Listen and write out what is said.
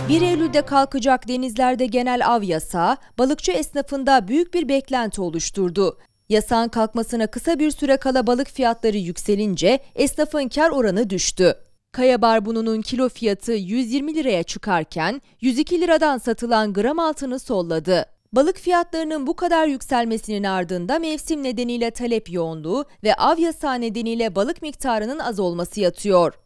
1 Eylül'de kalkacak denizlerde genel av yasağı, balıkçı esnafında büyük bir beklenti oluşturdu. Yasağın kalkmasına kısa bir süre kala balık fiyatları yükselince esnafın kar oranı düştü. Kaya barbununun kilo fiyatı 120 liraya çıkarken 102 liradan satılan gram altını solladı. Balık fiyatlarının bu kadar yükselmesinin ardında mevsim nedeniyle talep yoğunluğu ve av yasağı nedeniyle balık miktarının az olması yatıyor.